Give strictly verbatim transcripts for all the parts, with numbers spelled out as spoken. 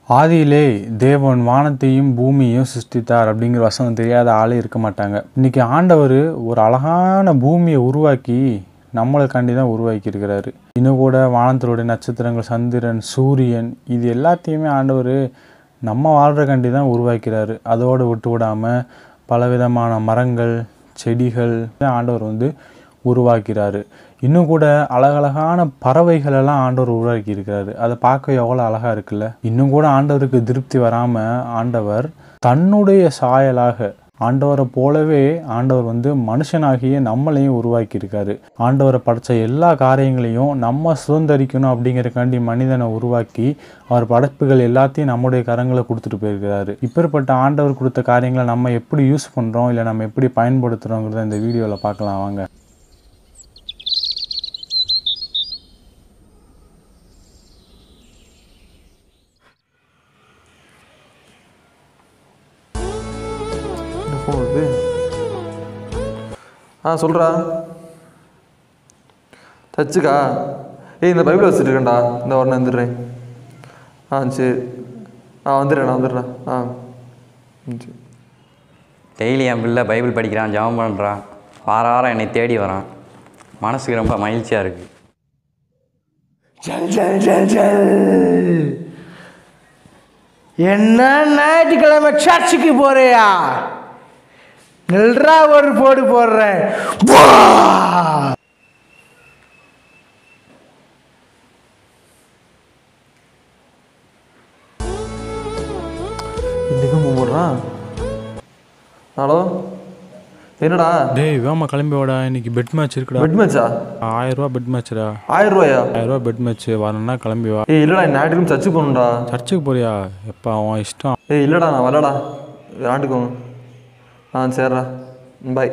ஆதியிலே தேவன் வானத்தையும் பூமியையும் சிருஷ்டித்தார் அப்படிங்கிற வசனம் தெரியாத ஆளே இருக்க மாட்டாங்க. இன்றைக்கி ஆண்டவர் ஒரு அழகான பூமியை உருவாக்கி நம்மளுக்காண்டி தான் உருவாக்கி இருக்கிறாரு. இன்னும் கூட வானத்தினுடைய நட்சத்திரங்கள், சந்திரன், சூரியன் இது எல்லாத்தையுமே ஆண்டவர் நம்ம வாழ்கிறக்காண்டி தான் உருவாக்கிறாரு. அதோடு விட்டு விடாமல் பலவிதமான மரங்கள், செடிகள் ஆண்டவர் வந்து உருவாக்கிறாரு. இன்னும் கூட அழகழகான பறவைகளெல்லாம் ஆண்டவர் உருவாக்கி இருக்கிறாரு. அதை பார்க்க எவ்வளோ அழகாக இருக்குல்ல. இன்னும் கூட ஆண்டவருக்கு திருப்தி வராமல் ஆண்டவர் தன்னுடைய சாயலாக ஆண்டவரை போலவே ஆண்டவர் வந்து மனுஷனாகிய நம்மளையும் உருவாக்கி இருக்காரு. ஆண்டவரை படைத்த எல்லா காரியங்களையும் நம்ம சுதந்திரிக்கணும் அப்படிங்கிறக்காண்டி மனிதனை உருவாக்கி அவர் படைப்புகள் எல்லாத்தையும் நம்முடைய கரங்களை கொடுத்துட்டு போயிருக்கிறாரு. இப்பேற்பட்ட ஆண்டவர் கொடுத்த காரியங்களை நம்ம எப்படி யூஸ் பண்ணுறோம், இல்லை நம்ம எப்படி பயன்படுத்துகிறோங்கிறத இந்த வீடியோவில் பார்க்கலாம் வாங்க. ஆ சொல்கிறா தச்சுக்கா. ஏய் இந்த பைபிள் வச்சுட்டு இருக்கேன்டா, இந்த உடனே வந்துடுறேன். ஆ சரி, ஆ வந்துடுறேன் நான் வந்துடுறேன். ஆ சரி. டெய்லி என் பிள்ளை பைபிள் படிக்கிறான், ஜெபம் பண்ணுறான், வார வாரம் என்னை தேடி வரான். மனசுக்கு ரொம்ப மகிழ்ச்சியாக இருக்குது. ஜல் ஜல் ஜல் ஜல். என்ன ஞாயிற்றுக்கிழமை சர்ச்சுக்கு போறியா? நெல்றா ஒரு போடு போடுறேன். இன்னைக்கும் கும்பிட்றான். ஹலோ என்னடா? டேய் வேமா கிளம்பி வாடா, இன்னைக்கு பெட் மேட்ச் இருக்குடா. பெட் மேட்சா? ஆயிரம் ரூபா பெட் மேட்ச்டா. ஆயிரம் ரூபாயா? ஆயிரம் ரூபா பெட் மேட்ச் வரணும்னா கிளம்பி வா. ஏய் இல்லைடா, ஞாயிற்றுக்கிழமை சர்ச்சுக்கு போகணும்டா. சர்ச்சுக்கு போறியா? எப்போ அவன் இஷ்டம். ஏய் இல்லைடா நான் வரலடா, விளாண்டுக்கோங்க. ஆ சரிடா, பாய்.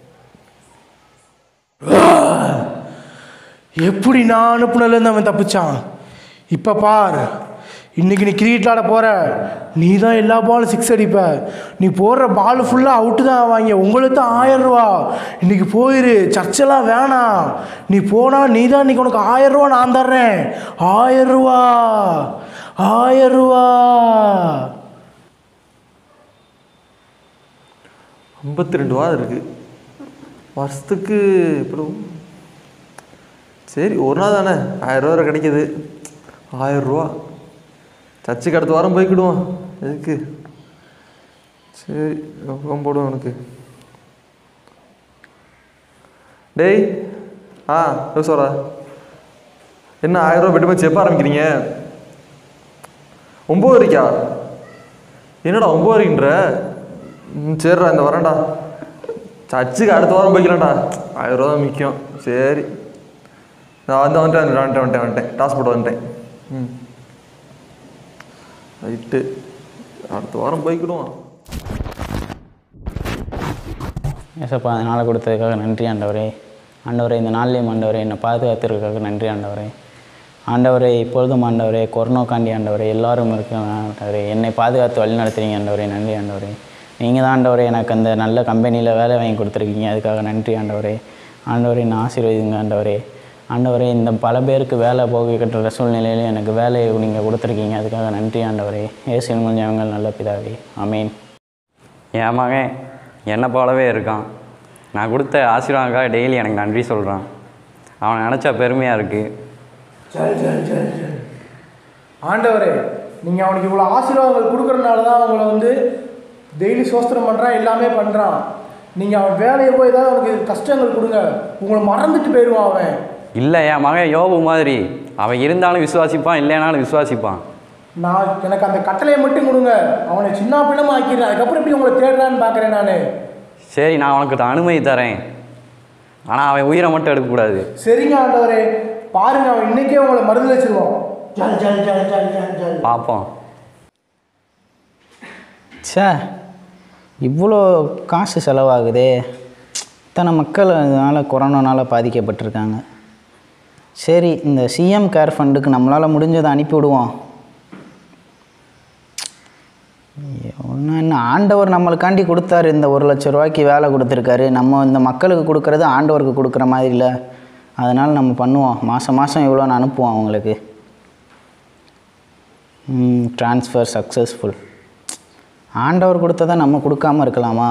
எப்படி நான் அனுப்புனதுலேருந்து அவன் தப்பிச்சான். இப்போ பார், இன்னைக்கு நீ கிரிக்கெட் விளாட போகிற, நீ தான் எல்லா பாலும் சிக்ஸ் அடிப்ப. நீ போடுற பால் ஃபுல்லாக அவுட்டு தான் வாங்க. உங்களுக்கு தான் ஆயிரம் ரூபா. இன்னைக்கு போயிரு, சர்ச்செல்லாம் வேணாம். நீ போனால் நீ தான் இன்னைக்கு உனக்கு ஆயிரம் ரூபா நான் தர்றேன். ஆயிரம் ரூபா ஆயிரம் ரூபா ஐம்பத்தி ரெண்டு ரூபா இருக்குது வருஷத்துக்கு. இப்போ சரி ஒரு நாள் தானே ஆயிரம் ரூபா கிடைக்கிது. ஆயிரம் ரூபா சர்ச்சுக்கு அடுத்த வாரம் போய்க்கிடுவோம். எதுக்கு? சரி எப்போ போடுவோம் உனக்கு. டேய் ஆ சொல்கிறா என்ன ஆயிரம் ரூபா பெட்டு மேட்ச் எப்போ ஆரம்பிக்கிறீங்க? ஒம்பது வரைக்கா? என்னடா ஒம்பது வரைக்குன்ற? ம் சரிடா இந்த வரேன்டா. சர்ச்சுக்கு அடுத்த வாரம் போய்க்கலாம்டா. ஆயிரம் ரூபா தான் முக்கியம். சரி நான் வந்து வந்துட்டேன் வந்துட்டேன் வந்துட்டேன் வந்துட்டேன் டாஸ் போட்டு வந்துட்டேன். ம் ரைட்டு, அடுத்த வாரம் போய்க்கிடுவோம். ஏசப்பா அந்த நாளை கொடுத்ததுக்காக நன்றி ஆண்டவரே. ஆண்டவரே இந்த நாள்லேயும் ஆண்டவரே என்னை பாதுகாத்துறதுக்காக நன்றி ஆண்டவரே. ஆண்டவரே இப்பொழுதும் ஆண்டவரே கொரோனாக்காண்டி ஆண்டவரே எல்லாரும் இருக்காங்க ஆண்டவரே. என்னை பாதுகாத்து வழி நடத்துறீங்க ஆண்டவரே. நன்றி ஆண்டவரே. நீங்கள் தான் ஆண்டவரே எனக்கு அந்த நல்ல கம்பெனியில் வேலை வாங்கி கொடுத்துருக்கீங்க, அதுக்காக நன்றி ஆண்டவரே. ஆண்டவரே நான் ஆசீர்வதிங்க ஆண்டவரே. ஆண்டவரே இந்த பல பேருக்கு வேலை போக கட்டுற சூழ்நிலையிலும் எனக்கு வேலையை நீங்கள் கொடுத்துருக்கீங்க, அதுக்காக நன்றி ஆண்டவரே. இயேசுவின் மூலம் அவங்கள் நல்ல பிதாவே, ஆமீன். என் மகன் என்னை போலவே இருக்கான். நான் கொடுத்த ஆசீர்வாதக்காக டெய்லி எனக்கு நன்றி சொல்கிறான். அவனை நினச்சா பெருமையாக இருக்குது. ஆண்டவரே நீங்கள் அவனுக்கு இவ்வளோ ஆசீர்வாதங்கள் கொடுக்குறதுனால தான் அவங்கள வந்து டெய்லி சோஸ்திரம் பண்ணுறான், எல்லாமே பண்ணுறான். நீங்கள் அவன் வேலையை போய் தான் அவனுக்கு கஷ்டங்கள் கொடுங்க, உங்களை மறந்துட்டு போயிடுவான் அவன். இல்லை என் மகன் யோபு மாதிரி அவன் இருந்தாலும் விசுவாசிப்பான், இல்லைனாலும் விசுவாசிப்பான். நான் எனக்கு அந்த கட்டளையை மட்டும் கொடுங்க, அவனை சின்ன பின்னமாக ஆக்கிடுறேன். அதுக்கப்புறம் எப்படி உங்களை தேடுறான்னு பார்க்குறேன் நான். சரி நான் அவனுக்கு அனுமதி தரேன், ஆனால் அவன் உயிரை மட்டும் எடுக்கக்கூடாது. சரிங்க ஆண்டவரே, பாருங்க அவன் இன்னைக்கே உங்களை மருந்து வச்சிருவோம். பார்ப்போம். சே இவ்வளோ காசு செலவாகுதே. இத்தனை மக்கள் இதனால் கொரோனானால் பாதிக்கப்பட்டிருக்காங்க. சரி இந்த சிஎம் கேர் ஃபண்டுக்கு நம்மளால் முடிஞ்சதை அனுப்பிவிடுவோம். என்ன ஆண்டவர் நம்மளுக்காண்டி கொடுத்தாரு, இந்த ஒரு லட்ச ரூபாய்க்கு வேலை கொடுத்துருக்காரு. நம்ம இந்த மக்களுக்கு கொடுக்குறது ஆண்டவருக்கு கொடுக்குற மாதிரி இல்லை. அதனால் நம்ம பண்ணுவோம், மாதம் மாதம் இவ்வளோன்னு அனுப்புவோம் அவங்களுக்கு. Transfer successful. ஆண்டவர் கொடுத்ததை நம்ம கொடுக்காமல் இருக்கலாமா?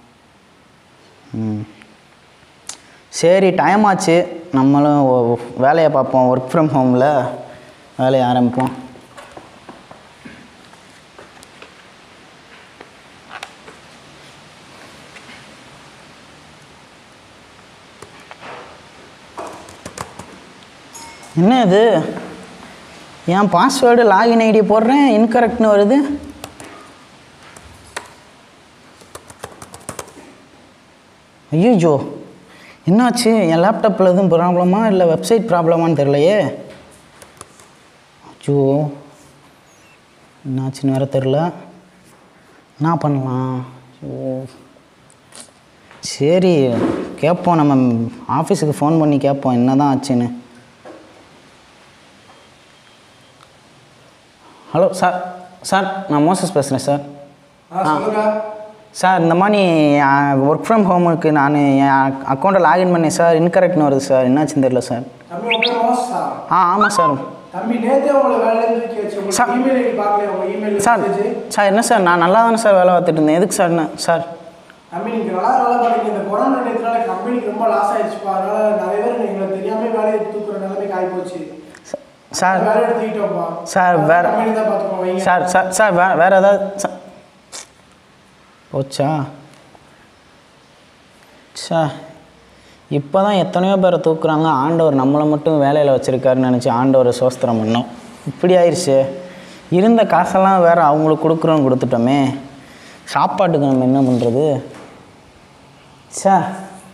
ம் சரி, டைம் ஆச்சு, நம்மளும் வேலையை பார்ப்போம். ஒர்க் ஃப்ரம் ஹோமில் வேலையை ஆரம்பிப்போம். என்ன இது? என் பாஸ்வேர்டு லாகின் ஐடி போடுறேன், இன்கரெக்ட்னு வருது. ஐயோ, என்னாச்சு? என் லேப்டாப்பில் எதுவும் ப்ராப்ளமா இல்லை வெப்சைட் ப்ராப்ளமான்னு தெரியலையே. ஐயோ, என்னாச்சுன்னு வேறு தெரில. என்ன பண்ணலாம்? ஐயோ, சரி கேட்போம், நம்ம ஆஃபீஸுக்கு ஃபோன் பண்ணி கேட்போம் என்ன தான் ஆச்சுன்னு. ஹலோ சார், சார் நான் மோசஸ் பேசுகிறேன் சார். ஆ சார், இந்த மாதிரி ஒர்க் ஃப்ரம் ஹோமுக்கு நான் என் அக்கௌண்ட்டை லாகின் பண்ணேன் சார், இன்கரெக்ட்னு வருது சார், என்னாச்சுன்னு தெரியல சார். ஆ ஆமாம் சார். சார் சார் என்ன சார், நான் நல்லா தானே சார் வேலை பார்த்துட்டு இருந்தேன், எதுக்கு சார்? என்ன சார்? சார் சார் வேறு சார் சார் சார் வே வேறு ஏதாவது போச்சா? சார் இப்போ தான் எத்தனையோ பேரை தூக்குறாங்க, ஆண்டவர் நம்மளை மட்டும் வேலையில் வச்சுருக்காருன்னு நினச்சி ஆண்டவரை சோஸ்திரம் பண்ணோம். இப்படி ஆயிடுச்சு. இருந்த காசெல்லாம் வேறு அவங்களுக்கு கொடுக்குறோன்னு கொடுத்துட்டோமே, சாப்பாட்டுக்கு நம்ம என்ன பண்ணுறது? சார்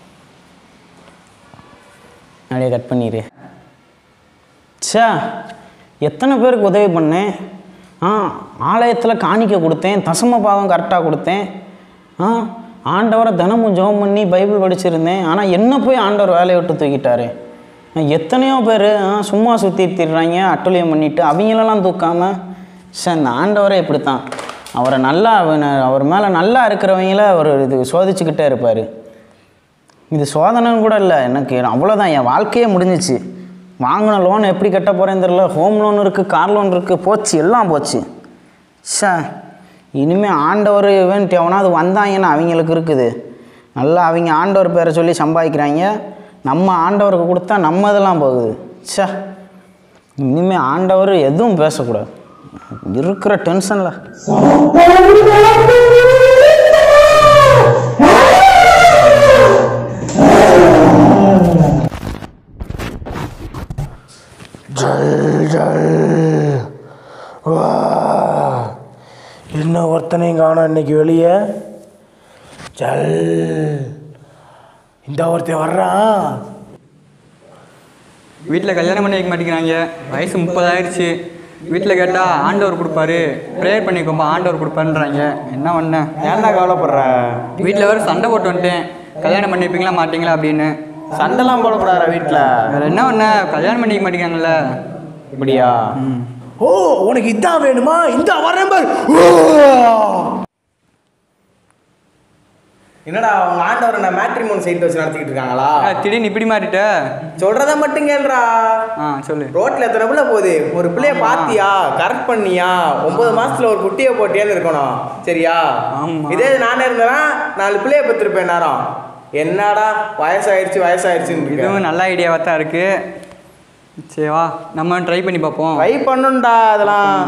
அப்படியே கட் பண்ணிடு. சே, எத்தனை பேருக்கு உதவி பண்ணேன். ஆ ஆலயத்தில் காணிக்க கொடுத்தேன், தசம பாகம் கரெக்டாக கொடுத்தேன். ஆ ஆண்டவரை தினமும் ஜெபம் பண்ணி பைபிள் படிச்சிருந்தேன். ஆனால் என்ன போய் ஆண்டவர் வேலையை விட்டு தூக்கிட்டாரு. எத்தனையோ பேர் சும்மா சுற்றி திடுறாங்க, அட்டுழியம் பண்ணிவிட்டு, அவங்களெல்லாம் தூக்காமல். சார் இந்த ஆண்டவரே இப்படி தான், அவரை நல்லா அவர் மேலே நல்லா இருக்கிறவங்கள அவர் இது சோதிச்சுக்கிட்டே இருப்பார். இது சோதனைன்னு கூட இல்லை, எனக்கு அவ்வளோதான், என் வாழ்க்கையே முடிஞ்சிச்சு. வாங்கின லோன் எப்படி கட்ட போகிறேன்னு தெரியல, ஹோம் லோன் இருக்குது, கார் லோன் இருக்குது, போச்சு, எல்லாம் போச்சு. சார் இனிமேல் ஆண்டவர் இவன்ட்டு எவனாவது வந்தாங்கன்னா அவங்களுக்கு இருக்குது. நல்லா அவங்க ஆண்டவர் பேரை சொல்லி சம்பாதிக்கிறாங்க, நம்ம ஆண்டவருக்கு கொடுத்தா நம்ம இதெல்லாம் போகுது. சார் இனிமேல் ஆண்டவர் எதுவும் பேசக்கூடாது, இருக்கிற டென்ஷனில். ஜல் ஜல் வா, என்ன ஒருத்தனையும் காணோம் இன்னைக்கு வெளியே. ஜல், இந்த ஒருத்தன் வர்றான். வீட்டில் கல்யாணம் பண்ணி வைக்க மாட்டேங்கிறாங்க, வயசு முப்பதாயிடுச்சு. வீட்டில் கேட்டால் ஆண்டவர் கொடுப்பாரு, ப்ரேயர் பண்ணிக்கோமா ஆண்டவர் கொடுப்பாருன்றாங்க. என்ன பண்ண? ஏன்டா கவலைப்படுற? வீட்டில் வேறு சண்டை போட்டு வந்துட்டேன், கல்யாணம் பண்ணி வைப்பீங்களா மாட்டிங்களா அப்படின்னு. சண்டைலாம் போடக்கூடாதா வீட்டில்? வேறு என்ன பண்ண? கல்யாணம் பண்ணிக்க மாட்டேங்கிறாங்கல்ல. இப்படியா? ஓ, உனக்கு இதான் வேணுமா? இந்த வரேன் பாரு. என்னடா உங்க ஆண்டவர் நான் மேட்ரிமோனி சைட் வச்சு நடத்திக்கிட்டு இருக்காங்களா? திடீர்னு இப்படி மாறிட்ட? சொல்றத மட்டும் கேளுடா. ஆ சொல்லு. ரோட்ல எத்தனை பிள்ளை போகுது, ஒரு பிள்ளைய பாத்தியா, கரெக்ட் பண்ணியா, ஒன்பது மாசத்துல ஒரு குட்டியை போட்டியான்னு இருக்கணும், சரியா? இதே நானே இருந்தேன்னா நாலு பிள்ளைய பெற்றிருப்பேன் நேரம். என்னடா வயசாயிருச்சு வயசாயிருச்சுன்னு. இதுவும் நல்ல ஐடியாவாக தான் இருக்கு. சரி வா, நம்ம ட்ரை பண்ணி பார்ப்போம். ட்ரை பண்ணுண்டா அதெல்லாம்.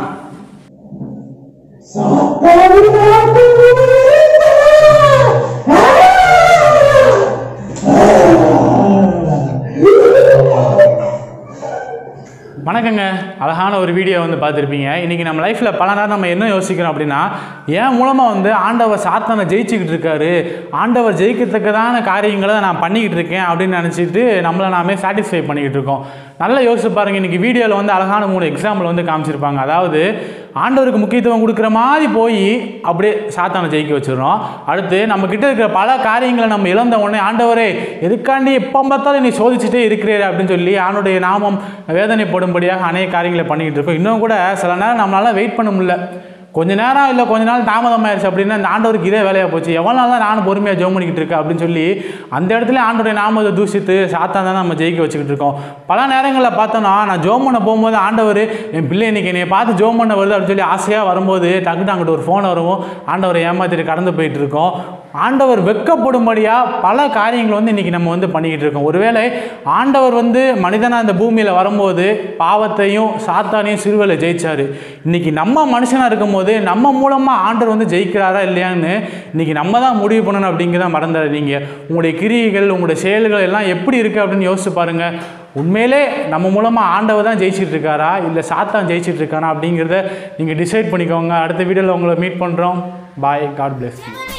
வணக்கங்க. அழகான ஒரு வீடியோ வந்து பார்த்துருப்பீங்க. இன்றைக்கி நம்ம லைஃப்பில் பல நேரம் நம்ம என்ன யோசிக்கிறோம் அப்படின்னா, என் மூலமாக வந்து ஆண்டவர் சாத்தானை ஜெயிச்சுக்கிட்டு இருக்காரு, ஆண்டவர் ஜெயிக்கத்தக்கதான காரியங்களை நான் பண்ணிக்கிட்டு இருக்கேன் அப்படின்னு நினச்சிட்டு நம்மளை நாமே சாட்டிஸ்ஃபை பண்ணிக்கிட்டு இருக்கோம். நல்லா யோசிச்சு பாருங்கள். இன்றைக்கி வீடியோவில் வந்து அழகான மூணு எக்ஸாம்பிள் வந்து காமிச்சிருப்பாங்க. அதாவது ஆண்டவருக்கு முக்கியத்துவம் கொடுக்குற மாதிரி போய் அப்படியே சாத்தானை ஜெயிக்க வச்சிடறோம். அடுத்து நம்மக்கிட்ட இருக்கிற பல காரியங்களை நம்ம இழந்த உடனே ஆண்டவரே எதுக்காண்டி எப்போ பார்த்தாலும் நீ சோதிச்சுட்டே இருக்கிறீர் அப்படின்னு சொல்லி ஆண்டுடைய நாமம் வேதனைப்படும்படியாக அநேக காரியங்களை பண்ணிக்கிட்டு இருக்கோம். இன்னும் கூட சில நேரம் நம்மளால வெயிட் பண்ண முடியல. கொஞ்ச நேரம் இல்லை கொஞ்ச நாள் தாமதமாயிருச்சு அப்படின்னா இந்த ஆண்டவருக்கு இதே வேலையாக போச்சு, எவ்வளோ நாள் தான் நானும் பொறுமையாக ஜெபம் பண்ணிக்கிட்டு இருக்கேன் அப்படின்னு சொல்லி அந்த இடத்துல ஆண்டவருடைய நாமத்தை தூஷித்து சாத்தான் தான் நம்ம ஜெயிக்க வச்சுக்கிட்டு இருக்கோம். பல நேரங்களில் பார்த்தோன்னா நான் ஜெபம் பண்ண போகும்போது ஆண்டவர் என் பிள்ளை இன்னைக்கு என்னை பார்த்து ஜெபம் பண்ண வருது அப்படின்னு சொல்லி ஆசையாக வரும்போது டக்குட்டு அங்கிட்ட ஒரு ஃபோன் வரவும் ஆண்டவரை ஏமாற்றிட்டு கடந்து போயிட்டு இருக்கோம். ஆண்டவர் வெட்கப்படும்படியாக பல காரியங்கள் வந்து இன்றைக்கி நம்ம வந்து பண்ணிக்கிட்டு இருக்கோம். ஒருவேளை ஆண்டவர் வந்து மனிதனாக இந்த பூமியில் வரும்போது பாவத்தையும் சாத்தானையும் சிறுவையில் ஜெயிச்சார். இன்றைக்கி நம்ம மனுஷனாக இருக்கும்போது நம்ம மூலமாக ஆண்டவர் வந்து ஜெயிக்கிறாரா இல்லையான்னு இன்றைக்கி நம்ம தான் முடிவு பண்ணணும் அப்படிங்கிறத மறந்துடாதீங்க. உங்களுடைய கிரியைகள் உங்களுடைய செயல்கள் எல்லாம் எப்படி இருக்குது அப்படின்னு யோசிச்சு பாருங்கள். உண்மையிலே நம்ம மூலமாக ஆண்டவர் தான் ஜெயிச்சிட்டு இருக்காரா இல்லை சாத்தான் ஜெயிச்சிட்டு இருக்காரா அப்படிங்கிறத நீங்கள் டிசைட் பண்ணிக்கோங்க. அடுத்த வீடியோவில் உங்களை மீட் பண்ணுறோம். பாய். God bless you.